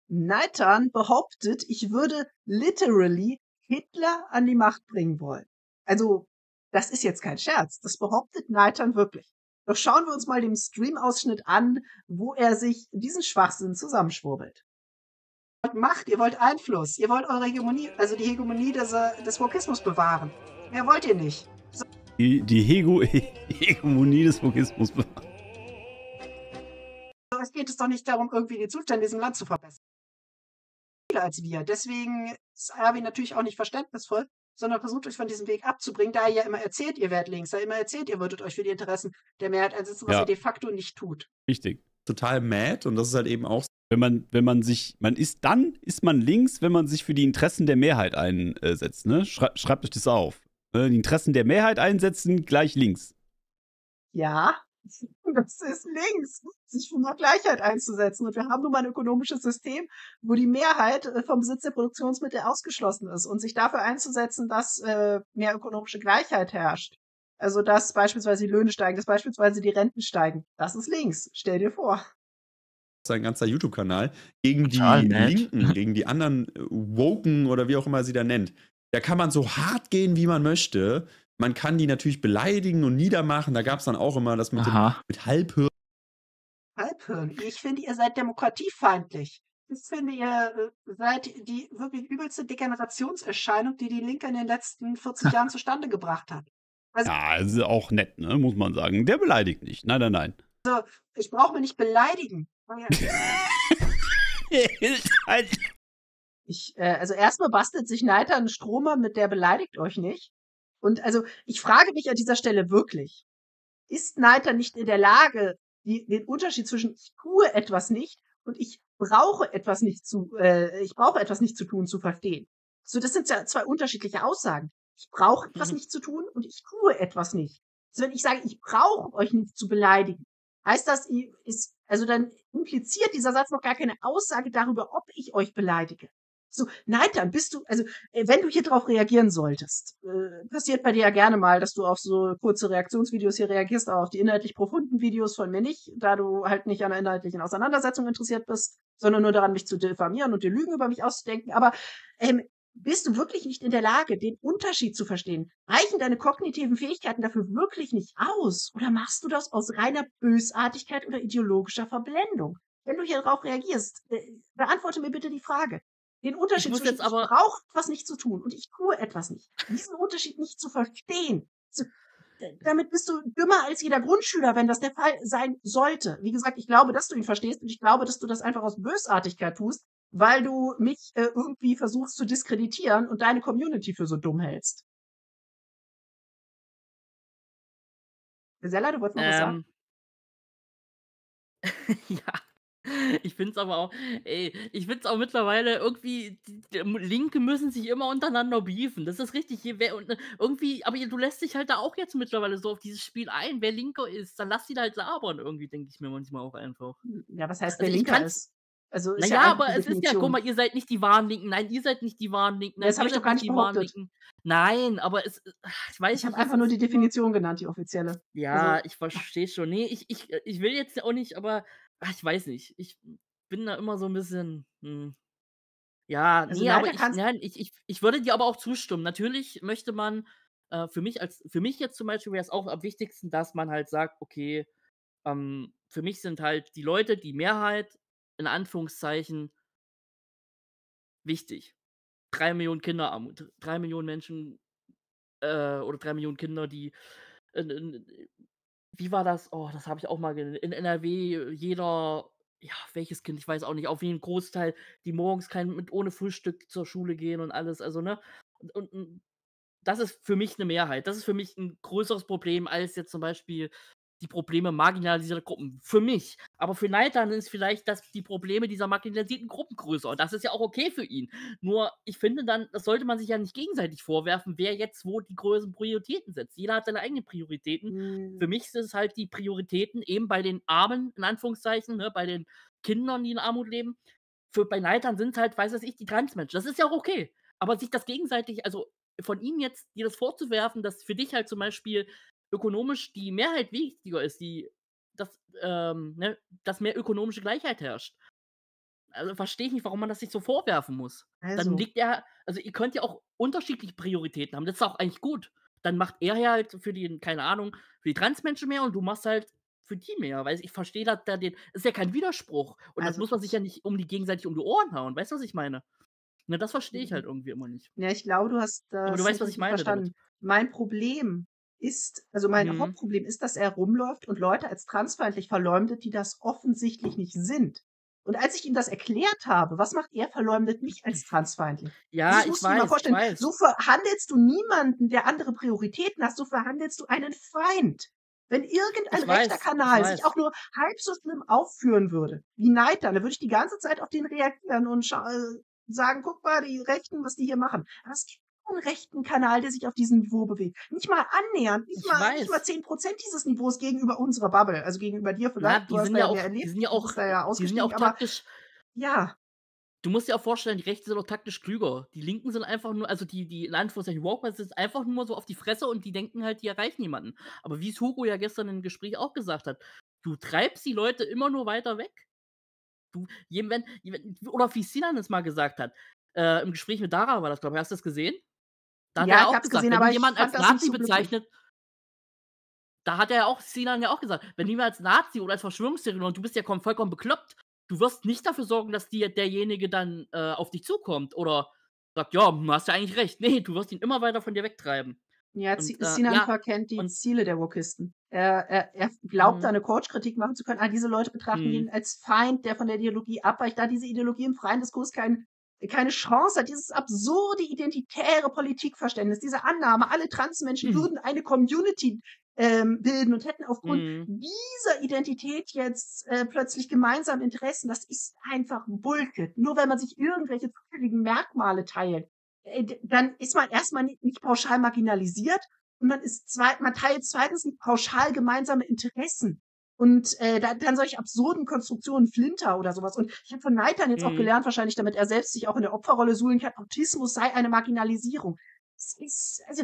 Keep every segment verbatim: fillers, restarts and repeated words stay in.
Neitan behauptet, ich würde literally Hitler an die Macht bringen wollen. Also, das ist jetzt kein Scherz. Das behauptet Neitan wirklich. Doch schauen wir uns mal den Stream-Ausschnitt an, wo er sich diesen Schwachsinn zusammenschwurbelt. Ihr wollt Macht, ihr wollt Einfluss, ihr wollt eure Hegemonie, also die Hegemonie des, äh, des Wokismus bewahren. Mehr wollt ihr nicht. So. Die, die Hego Hegemonie des Wokismus bewahren. Es geht es doch nicht darum, irgendwie den Zustand in diesem Land zu verbessern. Als wir. Deswegen ist Erwin natürlich auch nicht verständnisvoll, sondern versucht euch von diesem Weg abzubringen, da ihr ja immer erzählt, ihr werdet links, da ihr immer erzählt, ihr würdet euch für die Interessen der Mehrheit einsetzen, was Ja. ihr de facto nicht tut. Richtig. Total mad und das ist halt eben auch. Wenn man, wenn man sich, man ist dann, ist man links, wenn man sich für die Interessen der Mehrheit einsetzt, ne? Schrei, schreibt euch das auf. Die Interessen der Mehrheit einsetzen, gleich links. Ja, das ist links, sich für mehr Gleichheit einzusetzen. Und wir haben nun mal ein ökonomisches System, wo die Mehrheit vom Besitz der Produktionsmittel ausgeschlossen ist. Und sich dafür einzusetzen, dass äh, mehr ökonomische Gleichheit herrscht. Also, dass beispielsweise die Löhne steigen, dass beispielsweise die Renten steigen. Das ist links. Stell dir vor. Sein ganzer YouTube-Kanal gegen die Total nett. Linken, gegen die anderen äh, Woken oder wie auch immer sie da nennt. Da kann man so hart gehen, wie man möchte. Man kann die natürlich beleidigen und niedermachen. Da gab es dann auch immer das mit, dem, mit Halbhirn. Halbhirn. Ich finde, ihr seid demokratiefeindlich. Ich finde, ihr äh, seid die wirklich übelste Degenerationserscheinung, die die Linke in den letzten vierzig Jahren zustande gebracht hat. Also, Ja, das ist auch nett, ne? Muss man sagen. Der beleidigt nicht. Nein, nein, nein. also ich brauche mich nicht beleidigen. Ich, äh, also erstmal bastelt sich Neiter einen Stromer mit, der beleidigt euch nicht. Und also ich frage mich an dieser Stelle wirklich, ist Neiter nicht in der Lage, die, den Unterschied zwischen ich tue etwas nicht und ich brauche etwas nicht zu, äh, ich brauche etwas nicht zu tun, zu verstehen? So, das sind ja zwei unterschiedliche Aussagen. Ich brauche etwas nicht zu tun und ich tue etwas nicht. Also wenn ich sage, ich brauche euch nicht zu beleidigen, heißt das, ist, also dann impliziert dieser Satz noch gar keine Aussage darüber, ob ich euch beleidige. So, Neitern, bist du, also wenn du hier drauf reagieren solltest, äh, passiert bei dir ja gerne mal, dass du auf so kurze Reaktionsvideos hier reagierst, aber auf die inhaltlich profunden Videos von mir nicht, da du halt nicht an einer inhaltlichen Auseinandersetzung interessiert bist, sondern nur daran, mich zu diffamieren und dir Lügen über mich auszudenken. Aber ähm, bist du wirklich nicht in der Lage, den Unterschied zu verstehen? Reichen deine kognitiven Fähigkeiten dafür wirklich nicht aus? Oder machst du das aus reiner Bösartigkeit oder ideologischer Verblendung? Wenn du hier drauf reagierst, äh, beantworte mir bitte die Frage. Den Unterschied muss zwischen jetzt aber- ich brauche etwas nicht zu tun und ich tue etwas nicht. Diesen Unterschied nicht zu verstehen. So, d- damit bist du dümmer als jeder Grundschüler, wenn das der Fall sein sollte. Wie gesagt, ich glaube, dass du ihn verstehst und ich glaube, dass du das einfach aus Bösartigkeit tust, weil du mich äh, irgendwie versuchst zu diskreditieren und deine Community für so dumm hältst. Gesella, du wolltest noch was sagen? Ähm. Ja. Ich finde es aber auch, ey, ich finde es auch mittlerweile irgendwie, die, die Linke müssen sich immer untereinander beefen. Das ist richtig. Hier, wer, und, irgendwie, aber du lässt dich halt da auch jetzt mittlerweile so auf dieses Spiel ein. Wer Linker ist, dann lass die da halt labern, irgendwie, denke ich mir manchmal auch einfach. Ja, was heißt, Also wer ich Linker kann's- ist? Also ist Naja, ja einfach aber die es ist ja, Definition. guck mal, ihr seid nicht die wahren Linken. Nein, ihr seid nicht die wahren Linken. Nein, Das hab ihr ich doch seid gar nicht nicht die wahren behauptet. Linken. Nein, aber es, ich weiß Ich habe nicht, es einfach nur ist die Definition genannt, die offizielle. Ja, Also- ich verstehe schon. Nee, ich, ich, ich will jetzt auch nicht, aber ach, ich weiß nicht. Ich bin da immer so ein bisschen. Hm. Ja, Also nee, leider aber ich, kannst- nein, ich, ich, ich würde dir aber auch zustimmen. Natürlich möchte man, äh, für mich als, für mich jetzt zum Beispiel wäre es auch am wichtigsten, dass man halt sagt, okay, ähm, für mich sind halt die Leute, die Mehrheit, in Anführungszeichen, wichtig. Drei Millionen Kinderarmut, drei Millionen Menschen, äh, oder drei Millionen Kinder, die in, in, wie war das? Oh, das habe ich auch mal ge in N R W jeder, ja, welches Kind, ich weiß auch nicht, auf jeden Großteil, die morgens kein mit ohne Frühstück zur Schule gehen und alles, also, ne? Und und und das ist für mich 'ne Mehrheit. Das ist für mich 'n größeres Problem als jetzt zum Beispiel die Probleme marginalisierter Gruppen. Für mich. Aber für Neitan ist vielleicht das die Probleme dieser marginalisierten Gruppen größer und das ist ja auch okay für ihn. Nur, ich finde dann, das sollte man sich ja nicht gegenseitig vorwerfen, wer jetzt wo die größten Prioritäten setzt. Jeder hat seine eigenen Prioritäten. Hm. Für mich sind es halt die Prioritäten eben bei den Armen, in Anführungszeichen, ne, bei den Kindern, die in Armut leben. Für bei Neitan sind's halt, weiß was ich, die Transmenschen. Das ist ja auch okay. Aber sich das gegenseitig, also von ihm jetzt dir das vorzuwerfen, dass für dich halt zum Beispiel ökonomisch die Mehrheit wichtiger ist, die dass, ähm, ne, dass mehr ökonomische Gleichheit herrscht. also verstehe ich nicht, warum man das sich so vorwerfen muss. Dann Also. liegt er also ihr könnt ja auch unterschiedliche Prioritäten haben. Das ist auch eigentlich gut. Dann macht er ja halt für die, keine Ahnung, für die Transmenschen mehr und du machst halt für die mehr. Weil ich verstehe da da den ist ja kein Widerspruch. Und das Also muss man sich ja nicht um die gegenseitig um die Ohren hauen. Weißt du, was ich meine? Ne, das verstehe ich Mhm. halt irgendwie immer nicht. Ja, ich glaube, du hast Aber du das weißt, nicht was ich richtig meine damit. verstanden. Mein Problem ist also mein Mhm. Hauptproblem ist, dass er rumläuft und Leute als transfeindlich verleumdet, die das offensichtlich nicht sind. Und als ich ihm das erklärt habe, was macht er? Verleumdet mich als transfeindlich. Ja, Das ich musst du dir mal weiß, ich vorstellen. weiß. So verhandelst du niemanden, der andere Prioritäten hat, so verhandelst du einen Feind. Wenn irgendein Ich rechter weiß, ich Kanal sich weiß. auch nur halb so schlimm aufführen würde wie Neidar, dann würde ich die ganze Zeit auf den reagieren und scha äh, sagen: „Guck mal, die Rechten, was die hier machen." Aber es gibt keinen rechten Kanal, der sich auf diesem Niveau bewegt. Nicht mal annähernd, nicht Ich mal nicht mal weiß. zehn Prozent dieses Niveaus gegenüber unserer Bubble. Also gegenüber dir Ja, vielleicht, du die hast sind da ja ja mehr auch die erlebt, sind ja du auch bist da ja die sind ja auch ausgestiegen, aber taktisch ja. Du musst dir auch vorstellen, die Rechten sind auch taktisch klüger. Die Linken sind einfach nur also die die in Anführungszeichen Woke sind einfach nur so auf die Fresse und die denken halt, die erreichen jemanden. Aber wie es Hugo ja gestern im Gespräch auch gesagt hat: „Du treibst die Leute immer nur weiter weg." Du je wenn wenn oder wie Sinan es mal gesagt hat, äh, im Gespräch mit Dara war das, glaube ich. Hast du das gesehen? Da hat er Ja, ja ich auch habe es gesagt, gesehen, wenn du aber ich jemanden als fand das nicht Nazi so glücklich. bezeichnet da hat er ja auch Sinan ja auch gesagt: „Wenn du jemanden als Nazi oder als Verschwörungstheoretiker und du bist ja komm vollkommen bekloppt, du wirst nicht dafür sorgen, dass dir derjenige dann, äh, auf dich zukommt oder sagt: ‚Ja, hm, hast ja eigentlich recht.'" Ne, du wirst ihn immer weiter von dir wegtreiben. Ja, Zi Und, äh, Sinan ja, verkennt die und Ziele der Wokisten. Er er er glaubt, da Mhm. 'ne Coach-Kritik machen zu können. Ah, diese Leute betrachten Mhm. ihn als Feind, der von der Ideologie abweicht, da diese Ideologie im freien Diskurs kein keine Chance hat. Dieses absurde identitäre Politikverständnis, diese Annahme, alle Transmenschen würden eine Community, ähm, bilden und hätten aufgrund Mhm. dieser Identität jetzt, äh, plötzlich gemeinsame Interessen. Das ist einfach Bullshit. Nur weil man sich irgendwelche zufälligen Merkmale teilt, äh, d dann ist man erst mal ni nicht pauschal marginalisiert und man ist zweit man teilt zweitens nicht pauschal gemeinsame Interessen. Und, äh, da dann solche absurden Konstruktionen, Flinter oder so was. Und ich habe von Neidar jetzt auch Mhm. gelernt, wahrscheinlich damit er selbst sich auch in der Opferrolle suhlen kann, Autismus sei eine Marginalisierung. Das ist also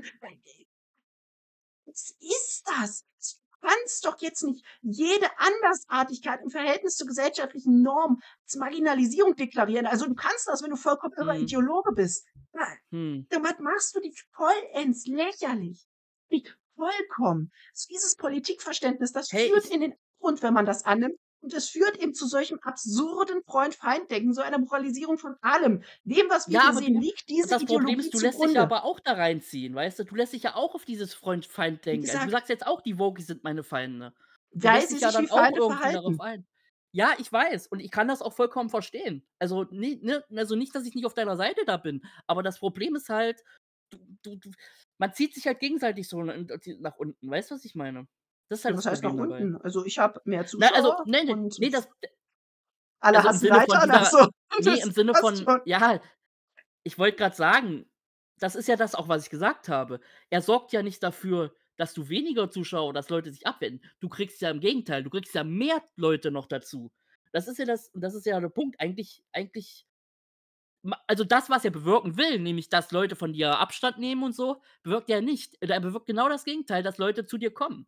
was ist das? Du kannst doch jetzt nicht jede Andersartigkeit im Verhältnis zur gesellschaftlichen Norm als Marginalisierung deklarieren. Also, du kannst das, wenn du vollkommen irrer Mhm. Ideologe bist. Ja, Mhm. damit machst du dich vollends lächerlich. Dich vollkommen. So dieses Politikverständnis, das Hey, führt ich in den Abgrund, wenn man das annimmt. Und es führt eben zu solchem absurden Freund-Feind-Denken, so einer Moralisierung von allem. Dem, was wir Ja, hier aber sehen, du liegt diese das Problem Ideologie ist, du lässt dich zugrunde. aber auch da reinziehen, weißt du? Du lässt dich ja auch auf dieses Wie Freund-Feind-Denken ein. Du gesagt sagst jetzt auch, die Wokis sind meine Feinde. Du weil lässt sie dich ja sich wie dann auch Feinde irgendwie darauf verhalten. ein. Ja, ich weiß und ich kann das auch vollkommen verstehen. Also, ni ne also nicht, dass ich nicht auf deiner Seite da bin, aber das Problem ist halt, du du du man zieht sich halt gegenseitig so n nach unten. Weißt du, was ich meine? Das ist Ja, halt das was heißt nach Problem dabei. unten? Also, ich habe mehr Na, also, Zuschauer ne, ne, und ne, es das alle also im hassen Sinne von Neidar, ach dieser so, ne, das im Sinne passt von schon. ja, ich wollte grad sagen, das ist ja das auch, was ich gesagt habe. Er sorgt ja nicht dafür, dass du weniger Zuschauer dass Leute sich abwenden. Du kriegst ja im Gegenteil, du kriegst ja mehr Leute noch dazu. Das ist ja das das ist ja der Punkt. Eigentlich eigentlich ma also das, was er bewirken will, nämlich, dass Leute von dir Abstand nehmen und so, bewirkt er nicht. Er bewirkt genau das Gegenteil, dass Leute zu dir kommen.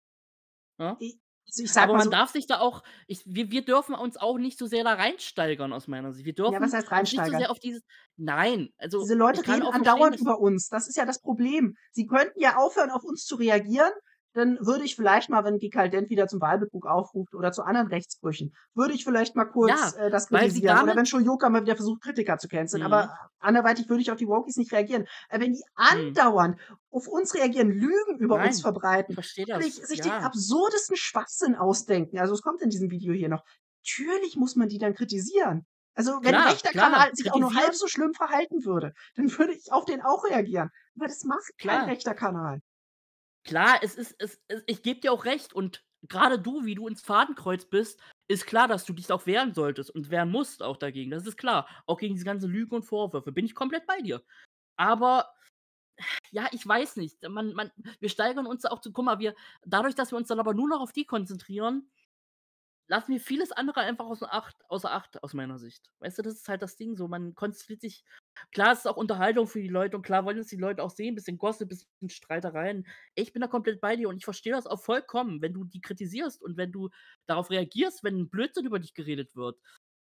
Ja? I also, ich sage Aber mal man so darf sich da auch ich wir wir dürfen uns auch nicht so sehr da reinsteigern aus meiner Sicht. Wir Ja, was dürfen heißt uns nicht so reinsteigern? sehr auf dieses nein, also Diese Leute ich kann reden auch verstehen, andauernd dass über uns. Das ist ja das Problem. Sie könnten ja aufhören, auf uns zu reagieren, dann würde ich vielleicht mal, wenn Gierke Dent wieder zum Wahlbetrug aufruft oder zu anderen Rechtsbrüchen, würde ich vielleicht mal kurz, Ja, äh, das weil sie kritisieren. Oder wenn damit Shoyoka mal wieder versucht, Kritiker zu canceln. Mhm. Aber anderweitig würde ich auf die Wokies nicht reagieren. Aber wenn die Mhm. andauernd auf uns reagieren, Lügen über uns Nein, ich verbreiten, verstehe wirklich das, sich den ja. absurdesten Schwachsinn ausdenken, also, es kommt in diesem Video hier noch. Natürlich muss man die dann kritisieren. Also, wenn 'n Klar, rechter klar, Kanal sich auch nur halb kritisieren so schlimm verhalten würde, dann würde ich auf den auch reagieren. Aber das macht kein Klar. rechter Kanal. Klar, es ist es es ich gebe dir auch recht und grade du, wie du ins Fadenkreuz bist, ist klar, dass du dich auch wehren solltest und wehren musst auch dagegen. Das ist klar. Auch gegen diese ganzen Lügen und Vorwürfe bin ich komplett bei dir. Aber ja, ich weiß nicht. Man man wir steigern uns auch zu guck mal, wir dadurch, dass wir uns dann aber nur noch auf die konzentrieren lassen wir vieles andere einfach außer Acht außer Acht aus meiner Sicht. Weißt du, das ist halt das Ding so, man konzentriert sich klar, es ist auch Unterhaltung für die Leute und klar wollen es die Leute auch sehen, bisschen Gossip, bisschen Streitereien. Ich bin da komplett bei dir und ich verstehe das auch vollkommen, wenn du die kritisierst und wenn du darauf reagierst, wenn Blödsinn über dich geredet wird.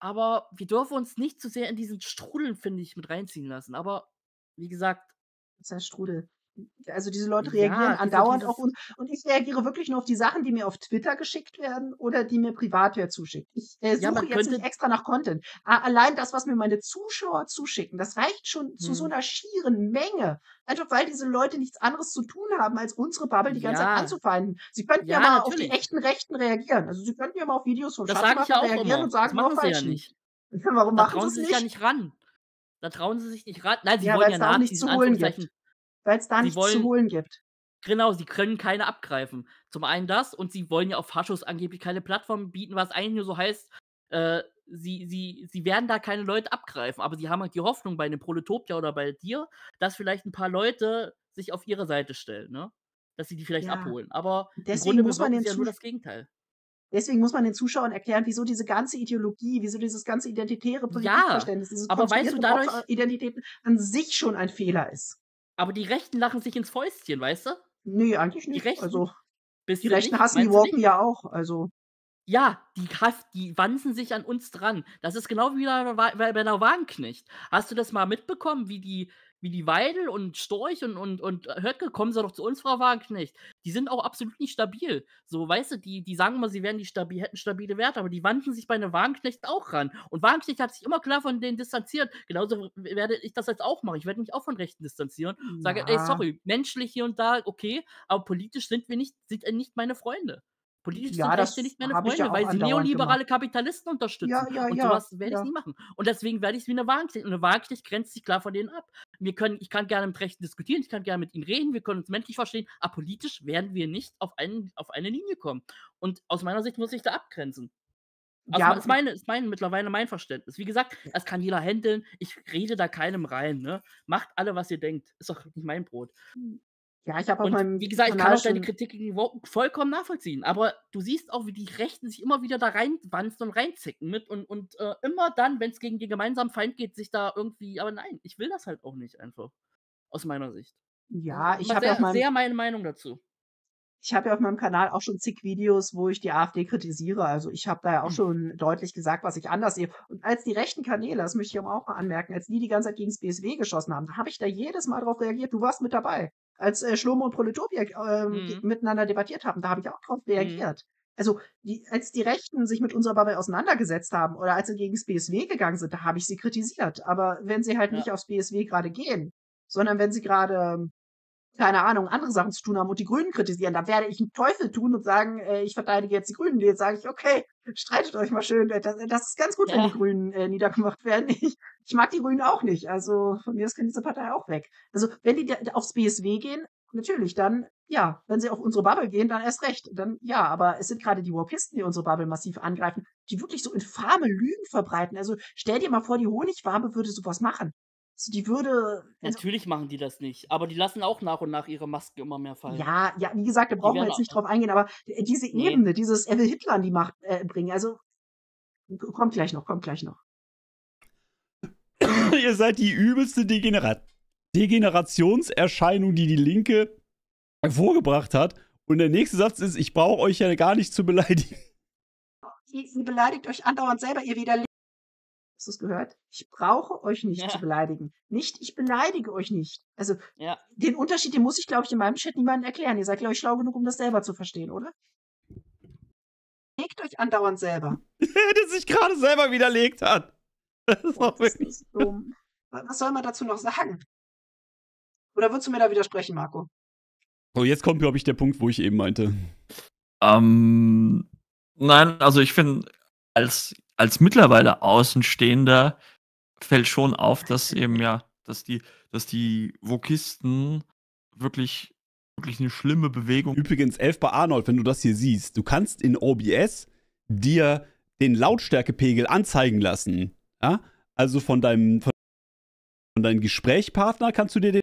aber wir dürfen uns nicht zu sehr in diesen Strudel, finde ich, mit reinziehen lassen. Aber wie gesagt, Das heißt Strudel. Also diese Leute ja, reagieren diese, andauernd auf dieses, uns und ich reagiere wirklich nur auf die Sachen, die mir auf Twitter geschickt werden oder die mir privat wer zuschickt. Ich äh, ja, suche man jetzt nicht könnte, extra nach Content. A allein das, was mir meine Zuschauer zuschicken, das reicht schon zu so hm, einer schieren Menge. Einfach weil diese Leute nichts anderes zu tun haben, als unsere Bubble die ganze Zeit ja, anzufeinden. Sie könnten ja ja, mal auf die natürlich. echten Rechten reagieren. Also sie könnten ja mal auf Videos vom Das sage ich Schatzmeister ja auch reagieren und immer. Das sagen, nur machen sie ja Falschen. nicht. Warum Da machen sie trauen es sie sich ja nicht? nicht ran. Da trauen sie sich nicht ran. Nein, sie Ja, wollen weil ja es da auch nichts Nazis, in zu holen gibt. Anführungszeichen. Weil es da Sie nichts zu wollen, holen gibt. genau, sie können keine abgreifen. Zum einen das und sie wollen ja auf Faschos angeblich keine Plattform bieten, was eigentlich nur so heißt, äh, sie, sie, sie werden da keine Leute abgreifen. Aber sie haben halt die Hoffnung bei einem Proletopia oder bei dir, dass vielleicht ein paar Leute sich auf ihre Seite stellen, ne? Dass sie die vielleicht Ja. abholen. Aber im Deswegen Grunde muss man bewirken den sie ja nur Zusch das Gegenteil. Deswegen muss man den Zuschauern erklären, wieso diese ganze Ideologie, wieso dieses ganze identitäre Ja, Politikverständnis, dieses aber weißt du, konstruierte dadurch, Opferidentitäten an sich schon ein Fehler ist. aber die Rechten lachen sich ins Fäustchen, weißt du? Ne, eigentlich Die nicht. Rechten, Also, bist die du Rechten nicht? hassen die Meinst du Woken nicht? ja auch. Also, Ja, die Hass die wanzen sich an uns dran. Das ist genau wie bei Wa bei bei der Wagenknecht. Hast du das mal mitbekommen, wie die wie die Weidel und Storch und und und Höcke kommen Sie doch zu uns, Frau Wagenknecht. Die sind auch absolut nicht stabil. So, weißt du, die die sagen immer, sie wären die stabi hätten stabile Werte, aber die wandten sich bei 'ner Wagenknecht auch ran. Und Wagenknecht hat sich immer klar von denen distanziert. Genauso w werde ich das jetzt auch machen. Ich werde mich auch von Rechten distanzieren. Sage: „Ey, ja, sorry, menschlich hier und da, okay, aber politisch sind wir nicht sind, äh, nicht meine Freunde. Politisch ja, sind Rechte das nicht meine habe ich ja Freunde, auch weil sie andauernd gemacht. neoliberale Kapitalisten Ja, unterstützen. ja, Und ja, sowas werde ich ja. nie machen. Und deswegen werde ich's wie 'ne Wagenknecht. Und 'ne Wagenknecht grenzt sich klar von denen ab. Wir können ich kann gerne mit Rechten diskutieren, ich kann gerne mit ihnen reden, wir können uns menschlich verstehen, aber politisch werden wir nicht auf einen auf eine Linie kommen. Und aus meiner Sicht muss ich da abgrenzen. Also, Ja, ist meine ist mein mittlerweile mein Verständnis. Wie gesagt, das kann jeder händeln. Ich rede da keinem rein, ne? Macht alle, was ihr denkt. Ist doch nicht mein Brot. ja, ich habe auf Und meinem wie gesagt, ich kann Kanal auch deine schon Kritik gegen Woken vollkommen nachvollziehen. Aber du siehst auch, wie die Rechten sich immer wieder da reinwanzen und reinzicken mit und und, äh, immer dann, wenn's gegen den gemeinsamen Feind geht, sich da irgendwie aber nein, ich will das halt auch nicht einfach, aus meiner Sicht. Das ist ja, ich immer habe ja auf sehr, meinem sehr meine Meinung dazu. Ich habe ja auf meinem Kanal auch schon zig Videos, wo ich die AfD kritisiere. Also, ich habe da ja auch Hm. schon deutlich gesagt, was ich anders sehe. Und als die rechten Kanäle, das möchte ich aber auch mal anmerken, als die die ganze Zeit gegens B S W geschossen haben, da habe ich da jedes Mal drauf reagiert. Du warst mit dabei. Als, äh, Schlomo und Proletopia, ähm, ge Mhm. miteinander debattiert haben, da habe ich auch drauf Mhm. reagiert. Also, die als die Rechten sich mit unserer Bubble auseinandergesetzt haben oder als sie gegens B S W gegangen sind, da habe ich sie kritisiert. Aber wenn sie halt Ja. nicht aufs B S W grade gehen, sondern wenn sie grade keine Ahnung, andere Sachen zu tun haben und die Grünen kritisieren, da werde ich 'n Teufel tun und sagen, äh, ich verteidige jetzt die Grünen. Jetzt sage ich: „Okay, streitet euch mal schön." Äh, das das ist ganz gut, wenn die Ja. Grünen, äh, niedergemacht werden. Ich ich mag die Grünen auch nicht. Also, von mir aus kann diese Partei auch weg. Also, wenn die da aufs B S W gehen, natürlich, dann ja. Wenn sie auf unsere Bubble gehen, dann erst recht. Dann ja, aber es sind grade die Wokisten, die unsere Bubble massiv angreifen, die wirklich so infame Lügen verbreiten. Also, stell dir mal vor, die Honigwabe würde so was machen. Also, die würde also Natürlich machen die das nicht, aber die lassen auch nach und nach ihre Masken immer mehr fallen. Ja, ja, wie gesagt, da Die brauchen wir werden jetzt nicht a drauf eingehen, aber d diese Ne. Ebene, dieses er will Hitler an die Macht, äh, bringen, also k kommt gleich noch, kommt gleich noch. Ihr seid die übelste Degenera Degenerationserscheinung, die die Linke hervorgebracht hat. Und der nächste Satz ist: „Ich brauche euch ja gar nicht zu beleidigen." Ihr ihr beleidigt euch andauernd selber, ihr widerle Hast du's gehört? Ich brauche euch nicht zu Ja. beleidigen. Nicht, ich beleidige euch nicht. Also, Ja. den Unterschied, den muss ich, glaube ich, in meinem Chat niemandem erklären. Ihr seid, glaube ich, schlau genug, um das selber zu verstehen, oder? Legt euch andauernd selber. Der sich grade selber widerlegt hat. Das ist Boah, auch das wirklich ist dumm. Wa was soll man dazu noch sagen? Oder würdest du mir da widersprechen, Marco? So, jetzt kommt, glaube ich, der Punkt, wo ich eben meinte. Ähm, nein, also ich finde, als als mittlerweile Außenstehender fällt schon auf, dass eben ja, dass die dass die Wokisten wirklich wirklich 'ne schlimme Bewegung Übrigens, elf bei Arnold, wenn du das hier siehst, du kannst in O B S dir den Lautstärkepegel anzeigen lassen. Ja? Also von deinem von deinem Gesprächspartner kannst du dir den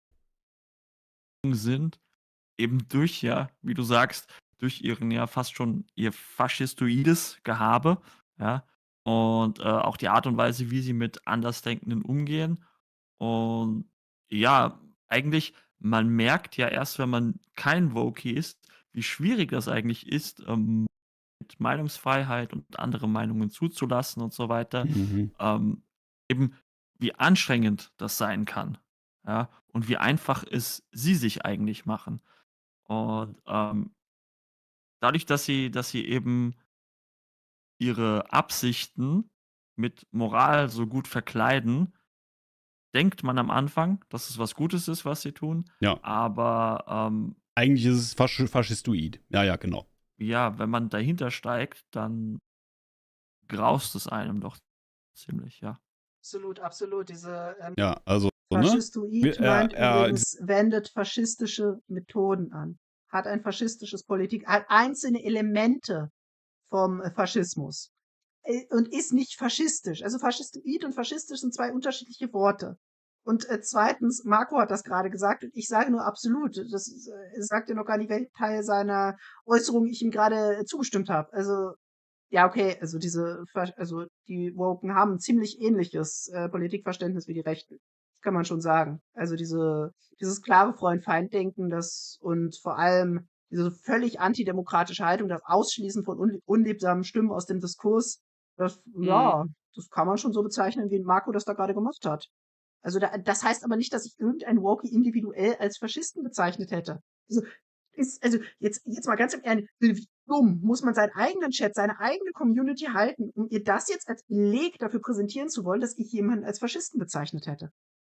sind, eben durch, ja, wie du sagst, durch ihren ja fast schon ihr faschistoides Gehabe, ja, und, äh, auch die Art und Weise, wie sie mit Andersdenkenden umgehen. Und ja, eigentlich, man merkt ja erst, wenn man kein Wokie ist, wie schwierig das eigentlich ist, ähm, Meinungsfreiheit und andere Meinungen zuzulassen und so weiter, Mhm. ähm, eben wie anstrengend das sein kann, ja, und wie einfach es sie sich eigentlich machen. Und, ähm dadurch, dass sie dass sie eben ihre Absichten mit Moral so gut verkleiden, denkt man am Anfang, dass es was Gutes ist, was sie tun, Ja. aber, ähm Eigentlich ist es faschi faschistoid. Ja, ja, genau. ja, wenn man dahinter steigt, dann graust es einem doch ziemlich, ja. Absolut, absolut. Diese ähm, Ja, also, ne? Faschistoid Wir- er- meint er- übrigens, wendet faschistische Methoden an. Hat ein faschistisches Politik, hat einzelne Elemente vom äh, Faschismus. Äh, Und ist nicht faschistisch. Also faschistoid und faschistisch sind zwei unterschiedliche Worte. Und äh, zweitens, Marco hat das gerade gesagt, und ich sage nur absolut. Das ist, äh, sagt ja noch gar nicht, welchen Teil seiner Äußerung ich ihm gerade äh, zugestimmt habe. Also, ja, okay, also diese, Fasch- also die Woken haben ein ziemlich ähnliches äh, Politikverständnis wie die Rechten. Das kann man schon sagen. Also diese, dieses klare Freund-Feind-Denken, das und vor allem diese völlig antidemokratische Haltung, das Ausschließen von unlieb unliebsamen Stimmen aus dem Diskurs, das, Mhm. ja, das kann man schon so bezeichnen, wie Marco das da gerade gemacht hat. Also da, das heißt aber nicht, dass ich irgendein Woke individuell als Faschisten bezeichnet hätte. Also, ist, also jetzt, jetzt mal ganz im Ernst, wie dumm muss man seinen eigenen Chat, seine eigene Community halten, um ihr das jetzt als Beleg dafür präsentieren zu wollen, dass ich jemanden als Faschisten bezeichnet hätte.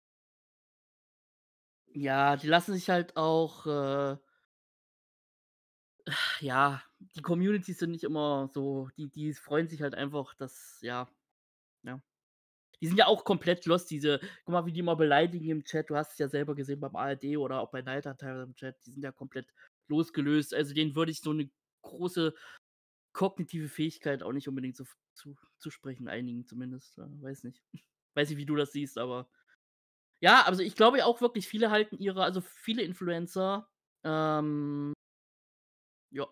Ja, die lassen sich halt auch, äh ja, die Communities sind nicht immer so, die die freuen sich halt einfach, dass ja, ja. Die sind ja auch komplett lost, diese guck mal, wie die immer beleidigen im Chat. Du hast es ja selber gesehen beim A R D oder auch bei Neidert teilweise im Chat. Die sind ja komplett losgelöst. Also, denen würde ich so 'ne große kognitive Fähigkeit auch nicht unbedingt so f zu zusprechen, einigen zumindest, ja, weiß nicht. Weiß nicht, wie du das siehst, aber ja, also, ich glaube ja auch wirklich, viele halten ihre also, viele Influencer, ähm ja.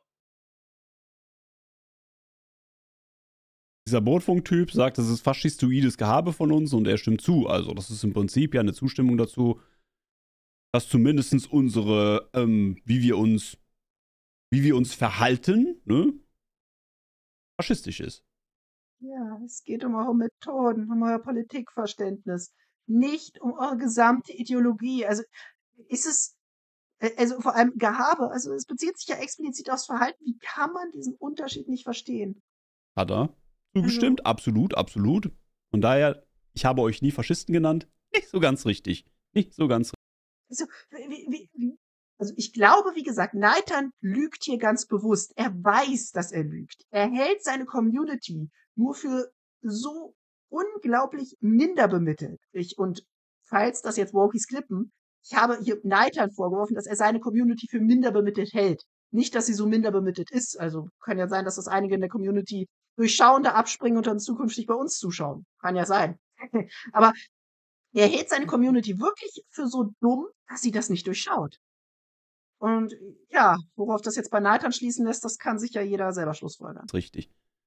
Dieser Brotfunk-Typ sagt, das ist faschistoides Gehabe von uns und er stimmt zu. Also, das ist im Prinzip ja eine Zustimmung dazu, dass zumindest unsere, ähm, wie wir uns, wie wir uns verhalten, ne, faschistisch ist. Ja, es geht um eure Methoden, um euer Politikverständnis, nicht um eure gesamte Ideologie. Also ist es, äh, also vor allem Gehabe, also es bezieht sich ja explizit aufs Verhalten. Wie kann man diesen Unterschied nicht verstehen? Hat er zugestimmt? Also, Absolut, absolut. Von daher, ich habe euch nie Faschisten genannt. Nicht so ganz richtig. Nicht so ganz also, wie, wie, wie, also ich glaube, wie gesagt, Neitan lügt hier ganz bewusst. Er weiß, dass er lügt. Er hält seine Community nur für so unglaublich minderbemittelt. Ich, und falls das jetzt Wokies klippen, ich habe hier Neitan vorgeworfen, dass er seine Community für minderbemittelt hält. Nicht, dass sie so minderbemittelt ist. Also kann ja sein, dass das einige in der Community durchschauender abspringen und dann zukünftig bei uns zuschauen. Kann ja sein. Aber er hält seine Community wirklich für so dumm, dass sie das nicht durchschaut. Und ja, worauf das jetzt bei Neitan schließen lässt, das kann sich ja jeder selber schlussfolgern. richtig.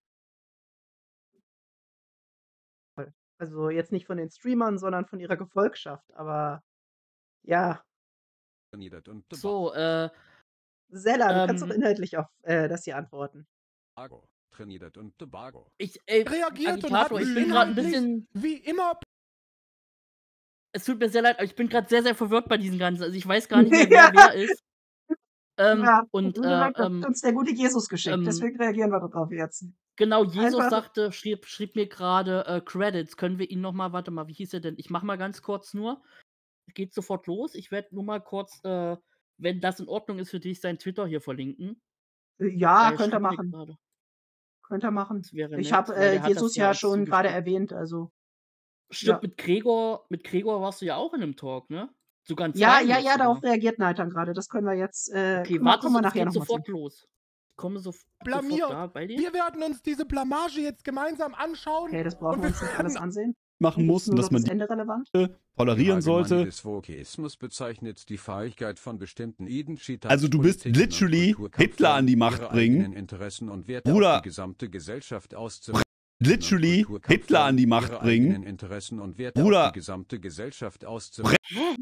Also jetzt nicht von den Streamern, sondern von ihrer Gefolgschaft. Aber ja, So, äh Sella, du kannst doch ähm inhaltlich auf äh, das hier antworten. Trinidad und Tobago. ich ey, Reagiert und hat Agitator, ich bin grad 'n inhaltlich bisschen wie immer es tut mir sehr leid, aber ich bin grad sehr, sehr verwirrt bei diesen ganzen. Also, ich weiß gar nicht mehr, wer wer ist. Ähm, Ja, und, wie äh, gesagt, das hat ähm uns der gute Jesus geschickt, ähm deswegen reagieren wir darauf jetzt. genau, Jesus Einfach sagte schrieb schrieb mir grade, äh, Credits. Können wir ihn noch mal warte mal, wie hieß er denn? Ich mache mal ganz kurz nur. Geht sofort los. Ich werde nur mal kurz, äh, wenn das in Ordnung ist für dich, seinen Twitter hier verlinken. Äh, ja, Weil er könnt ihr schrieb mir machen. grade. Könnt ihr machen. Das wäre Ich nett, habe weil äh, der hat das Jesus ja ja als schon gerade zugeschickt. erwähnt, also Stimmt, ja. mit Gregor mit Gregor warst du ja auch in 'nem Talk, ne? Sogar in Ja, zweien ja, jetzt ja, darauf sogar. reagiert Neitan gerade. Das können wir jetzt, äh, Okay, kommen wir warte, kommen wir es nachher geht noch mal zu. sofort los. Ich komme sof sofort blamiert. da bei dir. Wir werden uns diese Blamage jetzt gemeinsam anschauen Okay, das brauchen und wir wir uns nicht alles werden ansehen. Machen Ist muss und nur dass noch man das die Ende relevant? tolerieren Die Allgemeine sollte. des Wokeismus bezeichnet die Fähigkeit von bestimmten Identitäts- Also du bist Politiken und literally Kulturkampfern, Hitler an die Macht ihre bringen. eigenen Interessen und Werte auf Bruder, die gesamte Gesellschaft auszuwirken. literally Hitler an die Macht ihre bringen. eigenen Interessen und Werte Bruder, auf die gesamte Gesellschaft auszuwirken. Ja,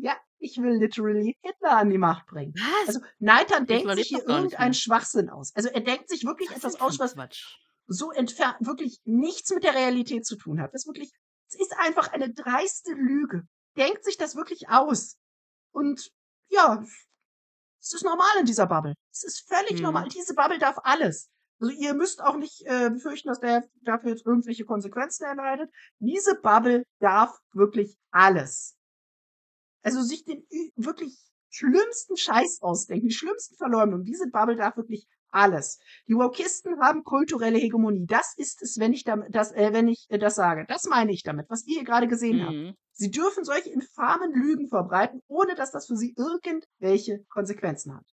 ich will literally Hitler an die Macht bringen. Was? Also Neithan Hitler denkt sich lebt hier doch gar nicht irgendeinen mehr. Schwachsinn aus. Also er denkt sich wirklich Was etwas denn für aus, ein was Quatsch? so entfernt wirklich nichts mit der Realität zu tun hat. Das ist wirklich, es ist einfach eine dreiste Lüge. Denkt sich das wirklich aus. Und ja, es ist normal in dieser Bubble. Es ist völlig normal. Mhm. Diese Bubble darf alles. Also ihr müsst auch nicht äh, befürchten, dass der dafür jetzt irgendwelche Konsequenzen erleidet. Diese Bubble darf wirklich alles. Also sich den ü- wirklich schlimmsten Scheiß ausdenken, die schlimmsten Verleumdungen. Diese Bubble darf wirklich alles. Die Wokisten haben kulturelle Hegemonie. Das ist es, wenn ich damit, das, äh, wenn ich äh, das sage. Das meine ich damit, was ihr hier gerade gesehen habt. Mhm. Sie dürfen solche infamen Lügen verbreiten, ohne dass das für sie irgendwelche Konsequenzen hat.